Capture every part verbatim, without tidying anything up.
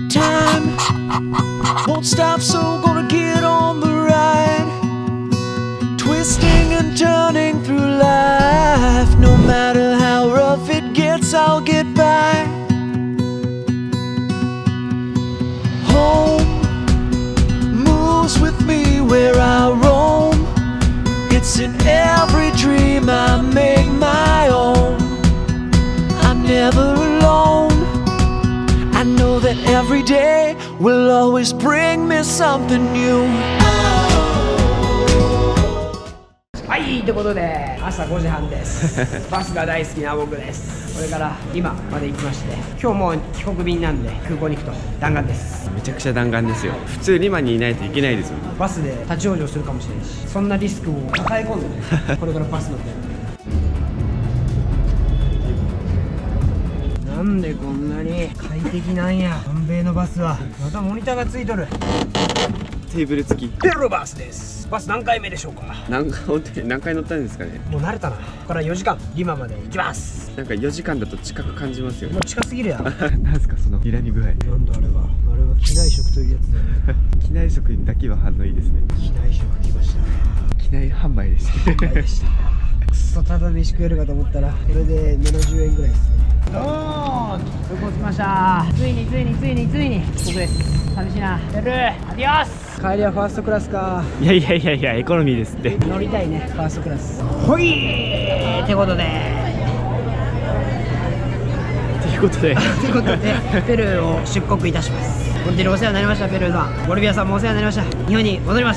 time won't stop, so gonna get on the ride. Twisting and turning through life, no matter how rough it gets, I'll get by. Home moves with me where I roam. It's in every dream I make my own. I'm never alone. I know that every day will always bring me something new. はい、ということで朝ごじはんです。バスが大好きな僕です。これから今まで行きまして、今日もう帰国便なんで空港に行くと弾丸です。 めちゃくちゃ弾丸ですよ。普通リマにいないといけないですもん。 バスで立ち往生するかもしれないし、そんなリスクを抱え込んでねこれからバス乗ってる。なんでこんなに快適なんや、南米のバスは。またモニターがついとる。 テーブル付きペロバスです。バス何回目でしょうか。 何本当に何回乗ったんですかね。 もう慣れたな。ここからよじかんリマまで行きます。 なんかよじかんだと近く感じますよね。 もう近すぎるやんなんすかその睨み具合。 なんだあれは。あれは機内食というやつだよね機内食だけは反応いいですね。 機内食来ましたね。 機内販売でした販売でしたくそただ飯食えるかと思ったらこれでななじゅうえんぐらいですね。どーん、空港着きました。ついについについについにここです。寂しいな。ベルアディオス。帰りはファーストクラスか。 いやいやいやいやエコノミーですって。 乗りたいねファーストクラス。ほいーってことでということでということでペルーを出国いたします。本当にお世話になりました。ペルーさん、ボリビアさんもお世話になりました。日本に戻ります。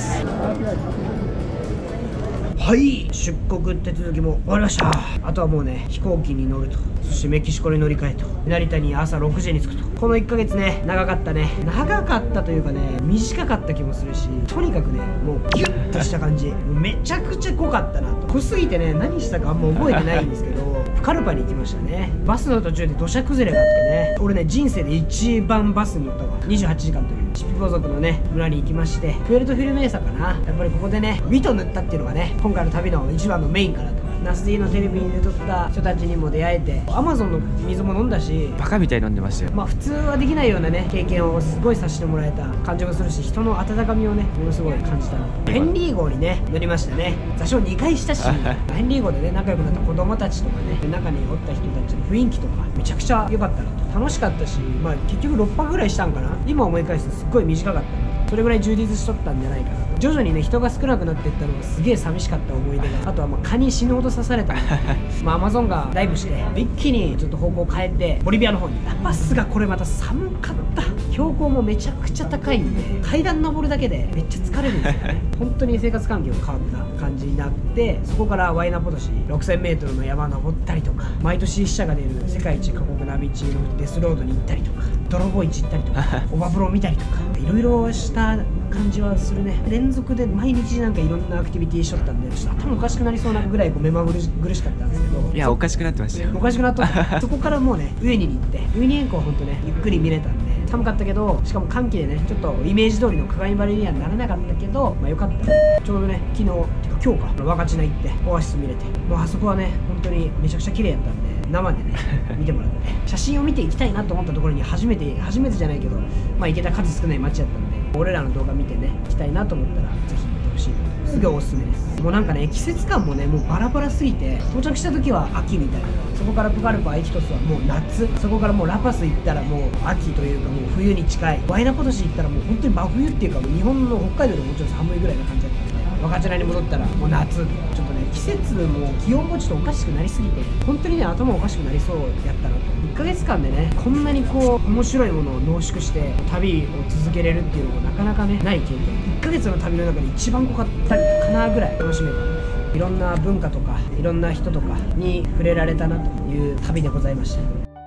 はい、出国手続きも終わりました。あとはもうね飛行機に乗ると、そしてメキシコに乗り換えと、成田に朝ろくじに着くと。このいっかげつね長かったね。長かったというかね短かった気もするし、とにかくねもうギュッとした感じ。もうめちゃくちゃ濃かったなと。濃すぎてね何したかあんま覚えてないんですけどプカルパに行きましたね。バスの途中で土砂崩れがあってね、俺ね人生で一番バスに乗ったわ。にじゅうはちじかんというチピポ族のね村に行きまして、プエルトフィルメーサかな。やっぱりここでねウィト塗ったっていうのがね今回の旅の一番のメインかなと。ナス D のテレビで撮った人たちにも出会えて、アマゾンの水も飲んだし、 バカみたいに飲んでましたよ。 まあ普通はできないようなね経験をすごいさせてもらえた感じもするし、人の温かみをねものすごい感じたな。ヘンリー号にね乗りましたね。座礁にかいしたしヘンリー号でね仲良くなった子供たちとかね中におった人たちの雰囲気とかめちゃくちゃ良かったなと。楽しかったし、まあ結局ろっぱくぐらいしたんかな。今思い返すとすっごい短かったな。それぐらい充実しとったんじゃないかなと。徐々にね人が少なくなっていったのがすげえ寂しかった思い出が。あとはまあ蚊に死ぬほど刺されたまあアマゾンがダイブして一気にちょっと方向を変えてボリビアの方に。バスがこれまた寒かった。標高もめちゃくちゃ高いんで階段登るだけでめっちゃ疲れるんですよね本当に生活環境が変わった感じになって、そこからワイナポドシ ろくせんメートルの山登ったりとか、毎年死者が出る世界一過酷な道のデスロードに行ったりとか、泥棒市行ったりとかオバプロ見たりとかいろいろした感じはするね。連続で毎日なんかいろんなアクティビティしとったんで、ちょっと頭おかしくなりそうなぐらいこう目まぐるしかったんですけど、 いやおかしくなってましたよ。 おかしくなっとったそこからもうねウユニに行って、ウユニ塩湖をほんとねゆっくり見れたんで、寒かったけどしかも寒気でねちょっとイメージ通りの鏡張りにはならなかったけど、まあよかった。ちょうどね昨日てか今日か若千菜行ってオアシス見れて、もうあそこはね本当にめちゃくちゃ綺麗やったんで生でね見てもらって写真を見ていきたいなと思ったところに初めて初めてじゃないけどまあ行けた数少ない街やったんで、俺らの動画見てね行きたいなと思ったらぜひ行ってほしいなと。すごいおすすめです。もうなんかね季節感もねもうバラバラすぎて、到着した時は秋みたいな、そこからプカルパエキトスはもう夏、そこからもうラパス行ったらもう秋というかもう冬に近い、ワイナポドシ行ったらもう本当に真冬っていうかもう日本の北海道でもちろん寒いぐらいな感じだったんで、若茶に戻ったらもう夏。ちょっとね季節も気温もちょっとおかしくなりすぎて本当にね頭おかしくなりそうやったなと。いっかげつかんでねこんなにこう面白いものを濃縮して旅を続けれるっていうのもなかなかねない経験。いっかげつの旅の中で一番濃かったかなぐらい楽しめた。いろんな文化とかいろんな人とかに触れられたなという旅でございました。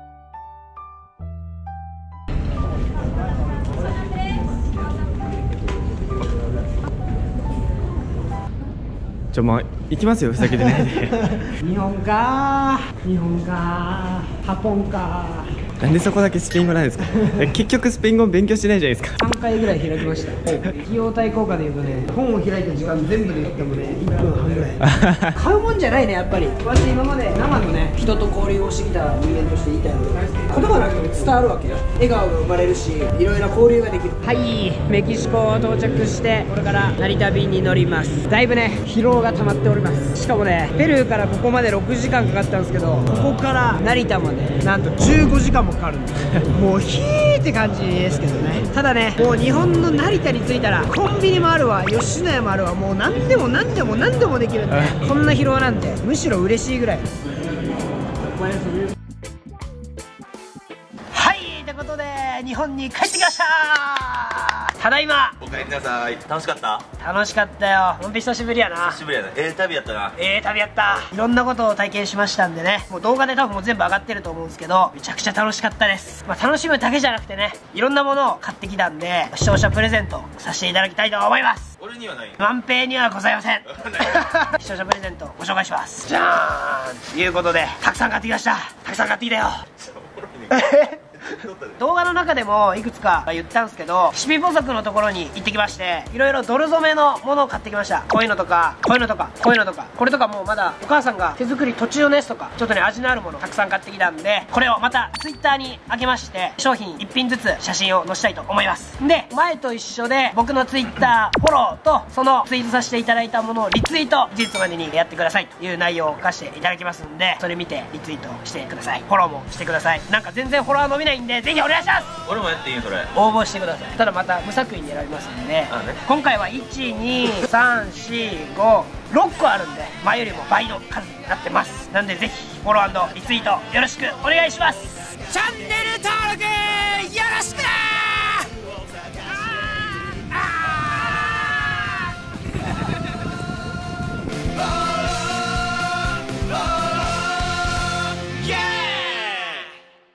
ちょもう行きますよふざけてないで日本か日本かハポンかなんでそこだけスペイン語なんですか？え結局スペイン語勉強してないじゃないですか。 さんかいぐらい開きました。費用対効果でいうとね、本を開いた時間全部で言ってもねいっぷんはんぐらい買うもんじゃないね、やっぱり。私今まで生のね人と交流をしてきた人間として言いたいので、言葉なくても伝わるわけよ。笑顔が生まれるし、いろいろ交流ができる。はい、メキシコ到着してこれから成田便に乗ります。だいぶね疲労が溜まっております。しかもねペルーからここまでろくじかんかかったんですけど、ここから成田までなんとじゅうごじかんもかかるんですもうヒーって感じですけどね。ただね、もう日本の成田に着いたらコンビニもあるわ、吉野家もあるわ、もう何でも何でも何でもできるんで、こんな疲労なんてむしろ嬉しいぐらい。はい、ということで日本に帰ってきました。ただいま。 お帰りなさい。楽しかった？ 楽しかったよ。ほんと久しぶりやな。 久しぶりやな。ええ旅やったな。 ええ旅やった。いろんなことを体験しましたんでね、もう動画で多分もう全部上がってると思うんですけど、めちゃくちゃ楽しかったです。まあ、楽しむだけじゃなくてね、いろんなものを買ってきたんで、視聴者プレゼントさせていただきたいと思います。 俺にはない。 万平にはございません。視聴者プレゼントご紹介します。じゃーんということで、たくさん買ってきました。たくさん買ってきたよ。動画の中でもいくつか言ったんですけど、シピポ族のところに行ってきまして、いろいろドル染めのものを買ってきました。こういうのとかこういうのとかこういうのとか、これとかもうまだお母さんが手作り途中のやつとか、ちょっとね味のあるものたくさん買ってきたんで、これをまたツイッターに上げまして、商品いっぴんずつ写真を載せたいと思います。で、前と一緒で僕のツイッターフォローと、そのツイートさせていただいたものをリツイート、事実までにやってくださいという内容を書かせていただきますんで、それ見てリツイートしてください。フォローもしてください。なんか全然フォロワー伸びないんで、ぜひお願いします。 俺もやっていい？それ応募してください。ただまた無作為に選びますんで、 あね、 今回はいちにさんしごろっこあるんで、前よりも倍の数になってます。なんでぜひフォロー&リツイートよろしくお願いします。チャンネル登録